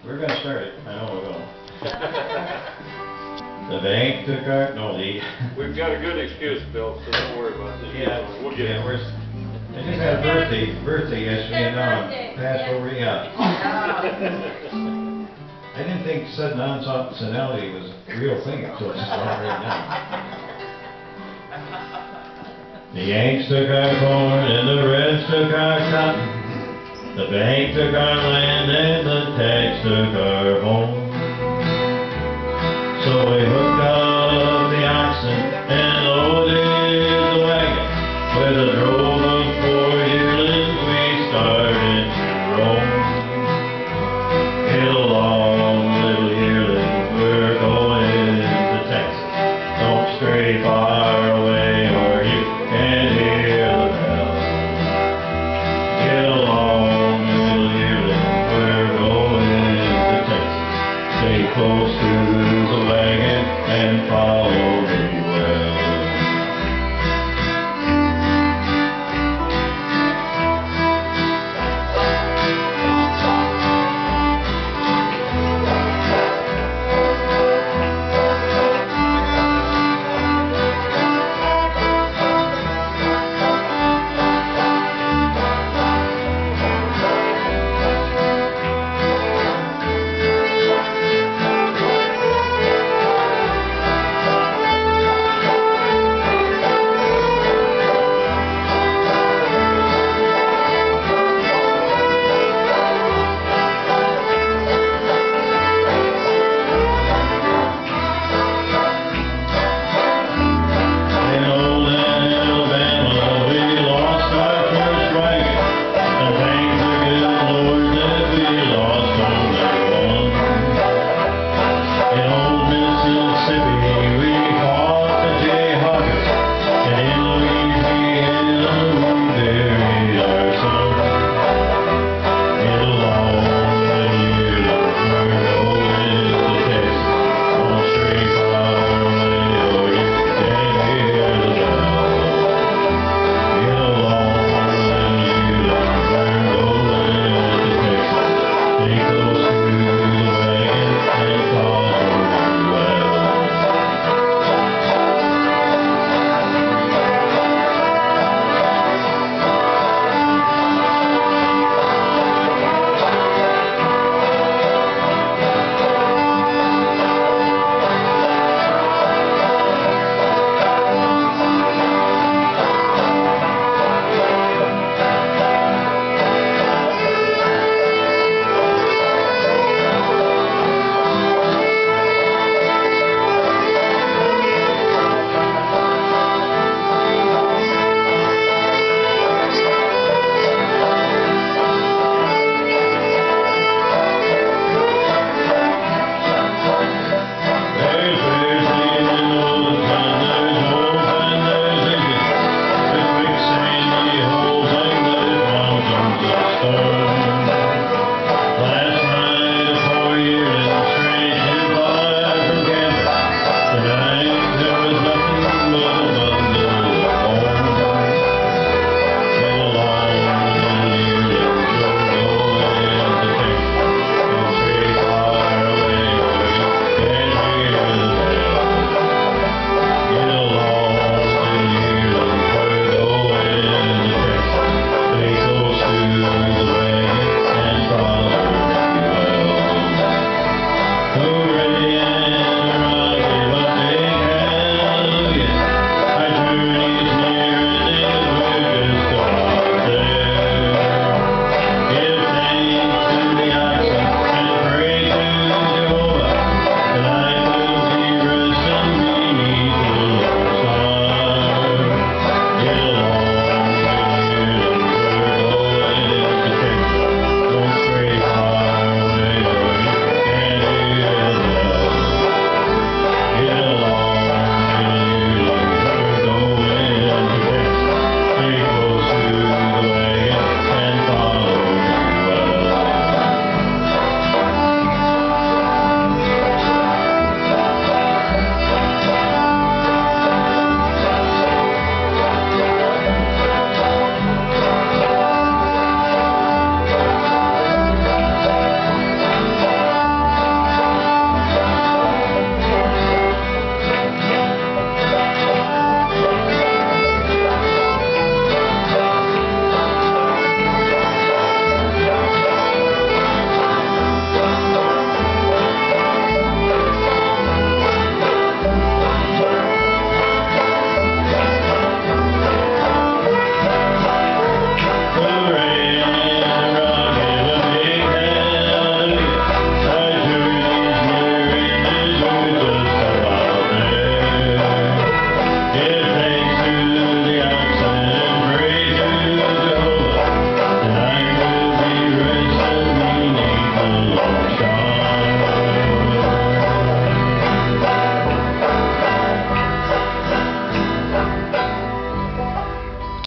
We're gonna start it. I know we will. The bank took our, no, the... We've got a good excuse, Bill, so don't worry about it. Yeah, We'll get yeah, it. I just had a birthday yesterday, and now I'm passed over, yeah. I didn't think sudden-onsenality was a real thing until just right now. The Yanks took our corn, and the Reds took our cotton. The bank took our land, and the tax took our home. So we hooked